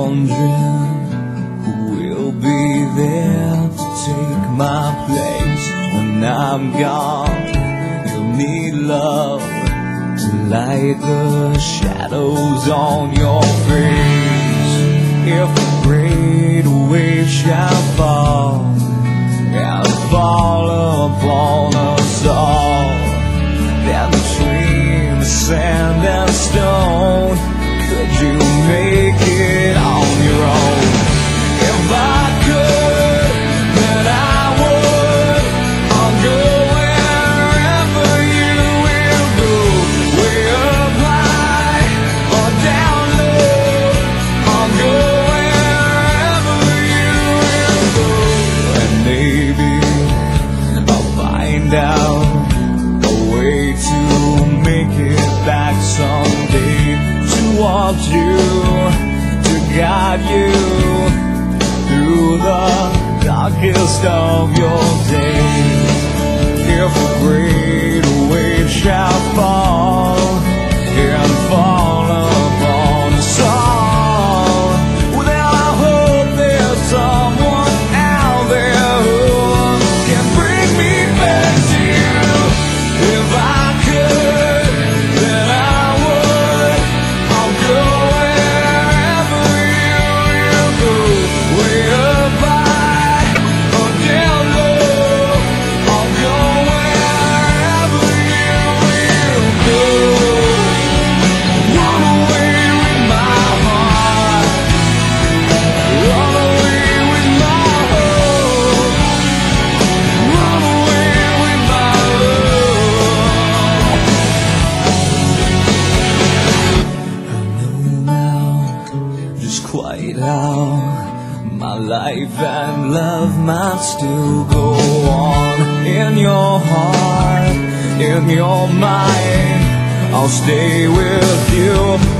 wondering who will be there to take my place when I'm gone. You'll need love to light the shadows on your face. If a great wave shall fall and fall upon us all, then between the sand and stone, could you make it on your own? If I could, then I would. I'll go wherever you will go, way up high or down low. I'll go wherever you will go, and maybe I'll find out a way to make it back someday, to walk you, to guide you through the darkest of your days. If a great wave shall fall and fall upon us all, well, then I hope there's someone out there who can bring me back to you. If I could, then I would. I'll go wherever you will go, way up high or down low. I'll go wherever you will go. Run away with my heart, run away with my hope, run away with my love. I know now just quite how my life and love might still go on. In your heart, in your mind, I'll stay with you.